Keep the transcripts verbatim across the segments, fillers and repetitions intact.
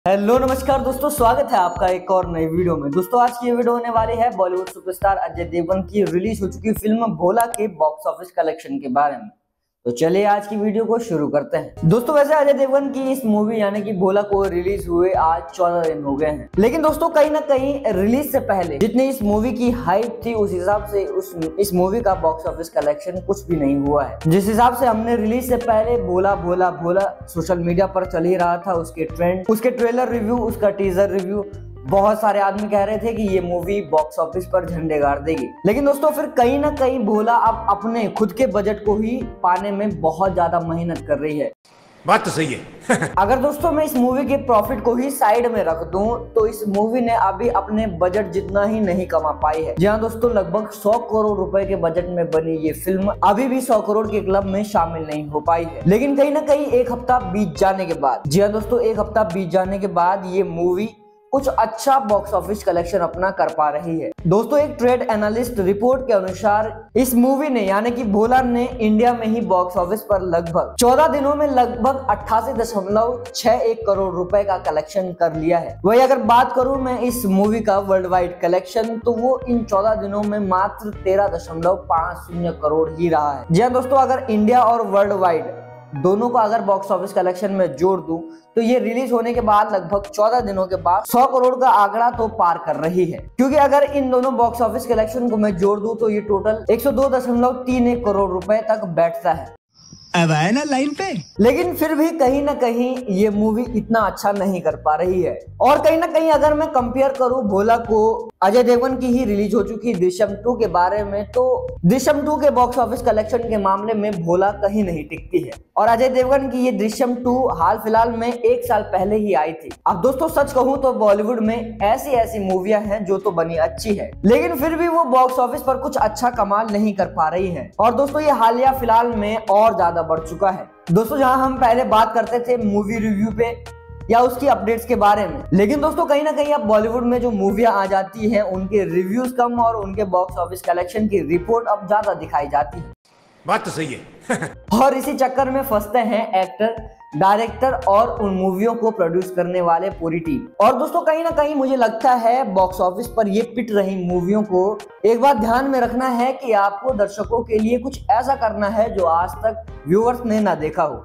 Hello नमस्कार दोस्तों, स्वागत है आपका एक और नई वीडियो में। दोस्तों आज की ये वीडियो होने वाली है बॉलीवुड सुपरस्टार अजय देवगन की रिलीज हो चुकी फिल्म भोला के बॉक्स ऑफिस कलेक्शन के बारे में। तो चलिए आज की वीडियो को शुरू करते हैं। दोस्तों वैसे अजय देवगन की इस मूवी यानी कि भोला को रिलीज हुए आज चौदह दिन हो गए हैं, लेकिन दोस्तों कहीं ना कहीं रिलीज से पहले जितनी इस मूवी की हाइप थी उस हिसाब से उस इस मूवी का बॉक्स ऑफिस कलेक्शन कुछ भी नहीं हुआ है। जिस हिसाब से हमने रिलीज से पहले भोला भोला भोला सोशल मीडिया पर चल ही रहा था, उसके ट्रेंड, उसके ट्रेलर रिव्यू, उसका टीजर रिव्यू, बहुत सारे आदमी कह रहे थे कि ये मूवी बॉक्स ऑफिस पर झंडे गाड़ देगी। लेकिन दोस्तों फिर कहीं ना कहीं भोला अब अपने खुद के बजट को ही पाने में बहुत ज्यादा मेहनत कर रही है। बात तो सही है। अगर दोस्तों मैं इस मूवी के प्रॉफिट को ही साइड में रख दूं तो इस मूवी ने अभी अपने बजट जितना ही नहीं कमा पाई है। जी हाँ दोस्तों, लगभग सौ करोड़ रुपए के बजट में बनी ये फिल्म अभी भी सौ करोड़ के क्लब में शामिल नहीं हो पाई है। लेकिन कहीं ना कहीं एक हफ्ता बीत जाने के बाद, जी हाँ दोस्तों, एक हफ्ता बीत जाने के बाद ये मूवी कुछ अच्छा बॉक्स ऑफिस कलेक्शन अपना कर पा रही है। दोस्तों एक ट्रेड एनालिस्ट रिपोर्ट के अनुसार इस मूवी ने यानी कि भोला ने इंडिया में ही बॉक्स ऑफिस पर लगभग चौदह दिनों में लगभग अट्ठासी दशमलव छह एक करोड़ रुपए का कलेक्शन कर लिया है। वही अगर बात करूं मैं इस मूवी का वर्ल्ड वाइड कलेक्शन तो वो इन चौदह दिनों में मात्र तेरह दशमलव पांच शून्य करोड़ ही रहा है। जी हाँ दोस्तों, अगर इंडिया और वर्ल्ड वाइड दोनों को अगर बॉक्स ऑफिस कलेक्शन में जोड़ दूं तो ये रिलीज होने के बाद लगभग चौदह दिनों के बाद सौ करोड़ का आंकड़ा तो पार कर रही है। क्योंकि अगर इन दोनों बॉक्स ऑफिस कलेक्शन को मैं जोड़ दूं तो ये टोटल एक सौ दो दशमलव तीन एक करोड़ रुपए तक बैठता है। अब आए ना लाइन पे। लेकिन फिर भी कहीं ना कहीं ये मूवी इतना अच्छा नहीं कर पा रही है। और कहीं ना कहीं अगर मैं कंपेयर करूं भोला को अजय देवगन की ही रिलीज हो चुकी दृश्यम टू के बारे में, तो दृश्यम टू के बॉक्स ऑफिस कलेक्शन के मामले में भोला कहीं नहीं टिकती है। और अजय देवगन की ये दृश्यम टू हाल फिलहाल में एक साल पहले ही आई थी। अब दोस्तों सच कहूं तो बॉलीवुड में ऐसी ऐसी मूवियां हैं जो तो बनी अच्छी है, लेकिन फिर भी वो बॉक्स ऑफिस पर कुछ अच्छा कमाल नहीं कर पा रही है। और दोस्तों ये हालिया फिलहाल में और ज्यादा बढ़ चुका है। दोस्तों जहां हम पहले बात करते थे मूवी रिव्यू पे या उसकी अपडेट्स के बारे में, लेकिन दोस्तों कहीं ना कहीं अब बॉलीवुड में जो मूवियां आ जाती हैं उनके रिव्यूज कम और उनके बॉक्स ऑफिस कलेक्शन की रिपोर्ट अब ज्यादा दिखाई जाती है। बात तो सही है। और इसी चक्कर में फंसते हैं एक्टर, डायरेक्टर और उन मूवियों को प्रोड्यूस करने वाले पूरी टीम। और दोस्तों कहीं ना कहीं मुझे लगता है बॉक्स ऑफिस पर ये पिट रही मूवियों को एक बात ध्यान में रखना है कि आपको दर्शकों के लिए कुछ ऐसा करना है जो आज तक व्यूअर्स ने ना देखा हो।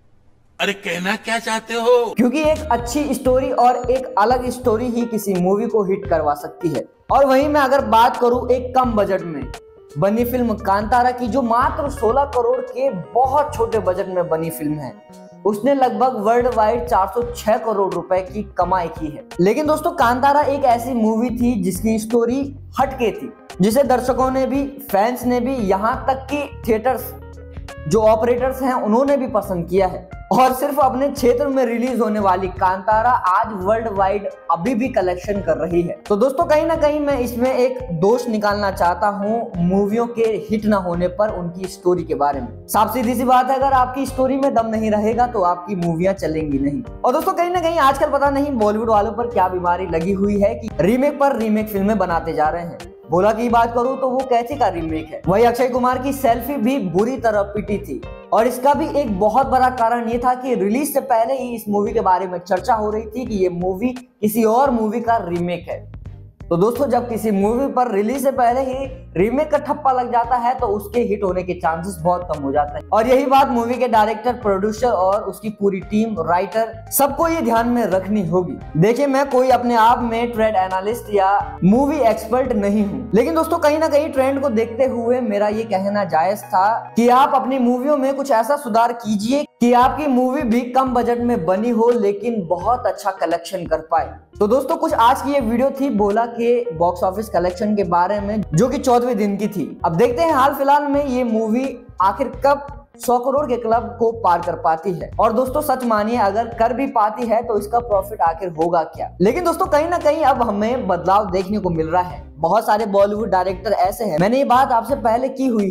अरे कहना क्या चाहते हो? क्योंकि एक अच्छी स्टोरी और एक अलग स्टोरी ही किसी मूवी को हिट करवा सकती है। और वहीं मैं अगर बात करूं एक कम बजट में बनी फिल्म कांतारा की, जो मात्र सोलह करोड़ के बहुत छोटे बजट में बनी फिल्म है, उसने लगभग वर्ल्ड वाइड चार सौ छह करोड़ रुपए की कमाई की है। लेकिन दोस्तों कांतारा एक ऐसी मूवी थी जिसकी स्टोरी हटके थी, जिसे दर्शकों ने भी, फैंस ने भी, यहाँ तक कि थिएटर्स जो ऑपरेटर्स हैं उन्होंने भी पसंद किया है। और सिर्फ अपने क्षेत्र में रिलीज होने वाली कांतारा आज वर्ल्ड वाइड अभी भी कलेक्शन कर रही है। तो दोस्तों कहीं ना कहीं मैं इसमें एक दोष निकालना चाहता हूं मूवियों के हिट ना होने पर उनकी स्टोरी के बारे में। साफ सीधी सी बात है, अगर आपकी स्टोरी में दम नहीं रहेगा तो आपकी मूवियां चलेंगी नहीं। और दोस्तों कहीं ना कहीं आजकल पता नहीं बॉलीवुड वालों पर क्या बीमारी लगी हुई है कि रीमेक पर रीमेक फिल्में बनाते जा रहे हैं। भोला की बात करूं तो वो कैथी का रीमेक है। वही अक्षय कुमार की सेल्फी भी बुरी तरह पिटी थी और इसका भी एक बहुत बड़ा कारण ये था कि रिलीज से पहले ही इस मूवी के बारे में चर्चा हो रही थी कि ये मूवी किसी और मूवी का रीमेक है। तो दोस्तों जब किसी मूवी पर रिलीज से पहले ही रीमेक का ठप्पा लग जाता है तो उसके हिट होने के चांसेस बहुत कम हो जाते हैं। और यही बात मूवी के डायरेक्टर, प्रोड्यूसर और उसकी पूरी टीम, राइटर, सबको ये ध्यान में रखनी होगी। देखिए मैं कोई अपने आप में ट्रेड एनालिस्ट या मूवी एक्सपर्ट नहीं हूँ, लेकिन दोस्तों कहीं ना कहीं ट्रेंड को देखते हुए मेरा ये कहना जायज था कि आप अपनी मूवियों में कुछ ऐसा सुधार कीजिए कि आपकी मूवी भी कम बजट में बनी हो लेकिन बहुत अच्छा कलेक्शन कर पाए। तो दोस्तों कुछ आज की ये वीडियो थी भोला के बॉक्स ऑफिस कलेक्शन के बारे में, जो कि चौदहवें दिन की थी। अब देखते हैं हाल फिलहाल में ये मूवी आखिर कब सौ करोड़ के क्लब को पार कर पाती है। और दोस्तों सच मानिए अगर कर भी पाती है तो इसका प्रॉफिट आखिर होगा क्या। लेकिन दोस्तों कहीं ना कहीं अब हमें बदलाव देखने को मिल रहा है। बहुत सारे बॉलीवुड डायरेक्टर ऐसे हैं, मैंने ये बात आपसे पहले की हुई है,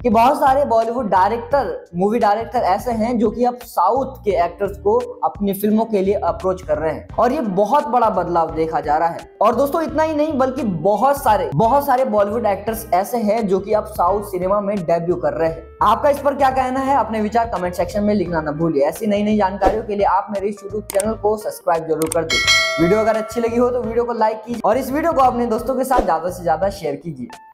कि बहुत सारे बॉलीवुड डायरेक्टर मूवी डायरेक्टर ऐसे हैं जो कि अब साउथ के एक्टर्स को अपनी फिल्मों के लिए अप्रोच कर रहे हैं और ये बहुत बड़ा बदलाव देखा जा रहा है। और दोस्तों इतना ही नहीं बल्कि बहुत सारे बहुत सारे बॉलीवुड एक्टर्स ऐसे हैं जो कि अब साउथ सिनेमा में डेब्यू कर रहे हैं। आपका इस पर क्या कहना है? अपने विचार कमेंट सेक्शन में लिखना ना भूलिए। ऐसी नई नई जानकारियों के लिए आप मेरे इस यूट्यूब चैनल को सब्सक्राइब जरूर कर दें। वीडियो अगर अच्छी लगी हो तो वीडियो को लाइक कीजिए और इस वीडियो को अपने दोस्तों के साथ ज्यादा से ज्यादा शेयर कीजिए।